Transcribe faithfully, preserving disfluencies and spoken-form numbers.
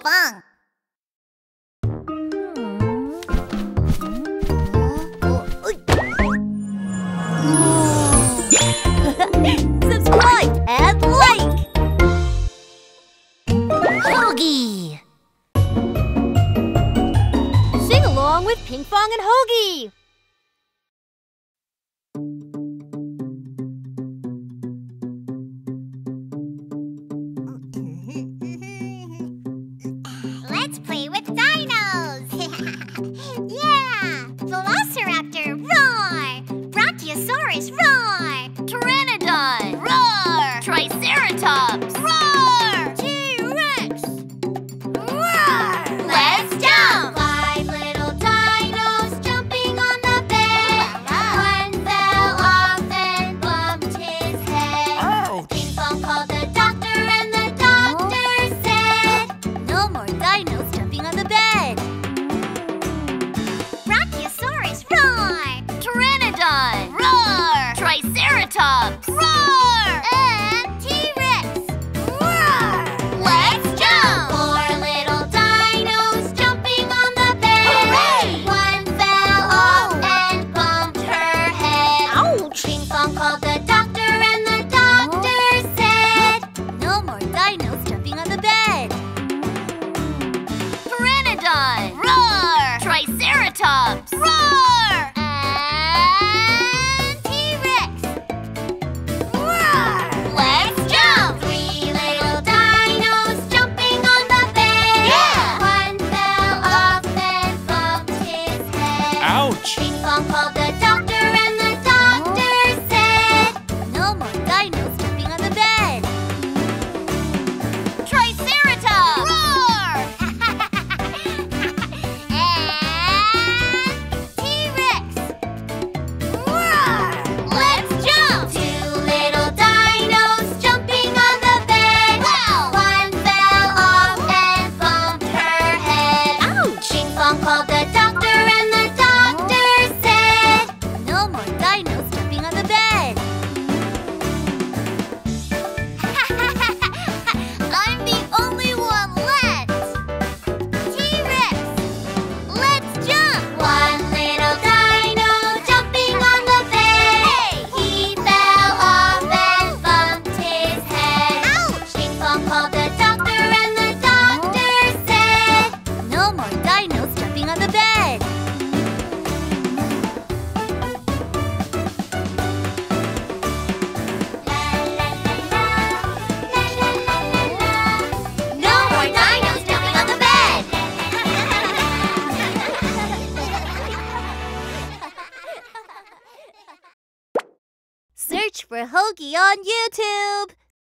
Pinkfong. Subscribe and like! Hogi! Sing along with Pinkfong and Hogi! Let's play with dinos! Yeah! Velociraptor, roar! Brachiosaurus, roar! Pteranodon! Roar! Triceratops! Roar! T-Rex! Roar! Let's jump! Five little dinos jumping on the bed. One fell off and bumped his head. Ouch! Pinkfong called the doctor and the doctor said, No more dinos jumping on the bed! Brachiosaurus, roar! Pteranodon! Roar! Triceratops! Roar! And T-Rex! Roar! Let's jump! Four little dinos jumping on the bed. Hooray! One fell off and bumped her head. Ouch! Pinkfong called the doctor and the doctor said, No more dinos jumping on the bed! Pteranodon! roar! Triceratops! Roar! And T-Rex! Roar! Let's jump! Three little dinos jumping on the bed. Yeah! One fell off and bumped his head. Ouch! Pinkfong called the doctor and the doctor said, No more dinos jumping on the bed! Triceratops! Roar! And T-Rex! Roar! Let's jump! Two little dinos jumping on the bed. Wow! One fell off and bumped her head. Ouch! Pinkfong called the doctor and the doctor said, No more dinos jumping on the bed! I'm the only one left. T-Rex, let's jump. One little dino jumping on the bed. He fell off and bumped his head. Ouch! Pinkfong called the doctor and the doctor said, No more dinos jumping on the bed! no more dinos jumping on the bed. Search for Hogi on YouTube!